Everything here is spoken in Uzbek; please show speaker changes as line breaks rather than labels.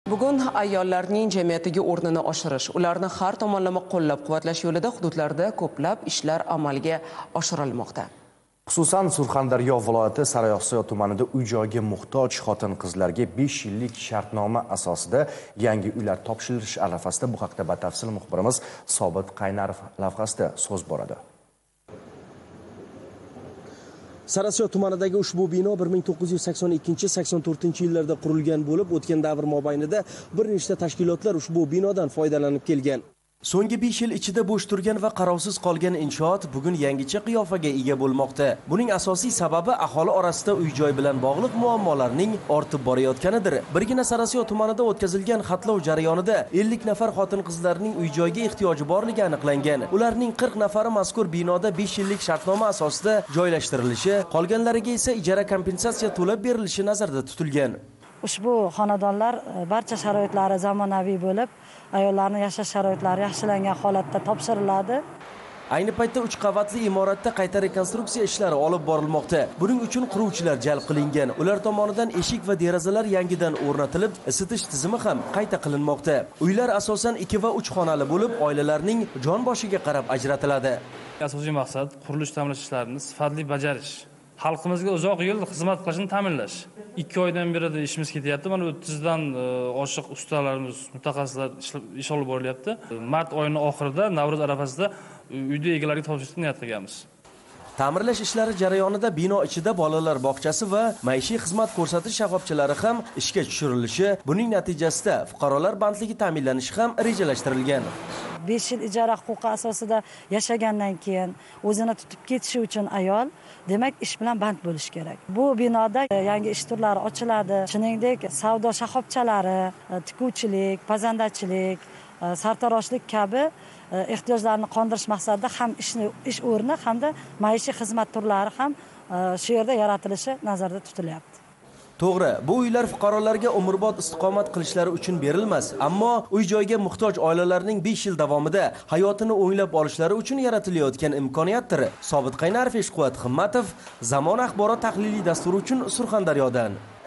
Bugun ayollarning jamiyatdagi o'rnini oshirish, ularni har tomonlama qo'llab-quvvatlash yo'lida hududlarda ko'plab ishlar amalga oshirilmoqda.
Xususan, Surxondaryo viloyati Sariosiyo tumanida uy-joyga muhtoj xotin-qizlarga 5 yillik shartnoma asosida yangi uylar topshirilish arafasida. Bu haqda batafsil muxbirimiz Sobit Qaynarov lavhasida so'z boradi.
Sariosiyo tumanidagi ushbu bino 1982-84 yillarda qurilgan bo'lib, o'tgan davr mobaynida bir nechta tashkilotlar ushbu binodan foydalanib kelgan. So'nggi 5 yil ichida bo'sh turgan va qarovsiz qolgan inshoot bugun yangicha qiyofaga ega bo'lmoqda. Buning asosiy sababi aholi orasida uy-joy bilan bog'liq muammolarning ortib borayotganidir. Birgina Sariosiyo tumanida o'tkazilgan xatlov jarayonida 50 nafar xotin-qizlarning uy-joyga ehtiyoji borligi aniqlangan. Ularning 40 nafari mazkur binoda 5 yillik shartnoma asosida joylashtirilishi, qolganlariga esa ijara kompensatsiya to'lab berilishi nazarda tutilgan.
Ushbu xonadonlar barcha sharoitlari zamonaviy bo'lib, ayollarning yashash sharoitlari yaxshilangan holatda topshiriladi.
Ayni paytda 3 qavatli imoratda qayta rekonstruksiya ishlari olib borilmoqda. Buning uchun quruvchilar jalb qilingan. Ular tomonidan eshik va derazalar yangidan o'rnatilib, isitish tizimi ham qayta qilinmoqda. Uylar asosan 2 va 3 xonali bo'lib, oilalarning jon boshiga qarab ajratiladi.
Asosiy maqsad qurilish ta'mirlash ishlarini sifatli bajarish. Xalqimizga uzoq yil xizmat qilishni ta'minlash. 2 oydan beri ishimiz ketyapti. Mana 30 dan oshiq ustalarimiz, mutaxassislar ish olib borilyapti. Mart oyining oxirida, Navro'z arafasida uyda egalariga topshirishni niyat qilganmiz.
Ta'mirlash ishlari jarayonida bino ichida bolalar bog'chasi va maishiy xizmat ko'rsatish shoxobchalari ham ishga tushirilishi, buning natijasida fuqarolar bandligi ta'minlanishi ham rejalashtirilgan.
5 yil ijara huquqi asosida yashagandan keyin o'zini tutib ketishi uchun ayol, demak, ish bilan band bo'lish kerak. Bu binoda yangi ish turlari ochiladi. Shuningdek, savdo shoxobchalari, tikuvchilik, pazandachilik, sartaroshlik kabi ehtiyojlarni qondirish maqsadida ham ish o'rni hamda maishiy xizmat turlari ham shu yerda yaratilishi nazarda tutilyapti.
To'g'ri, bu uylar fuqarolarga umrbod istiqomat qilishlari uchun berilmas, ammo uy-joyga muhtoj oilalarning 5 yil davomida hayotini o'nglab olishlari uchun yaratilayotgan imkoniyatdir. Sobit Qaynarov, Eshquvvat Himmatov, Zamon axborot tahliliy dasturi uchun Surxondaryodan.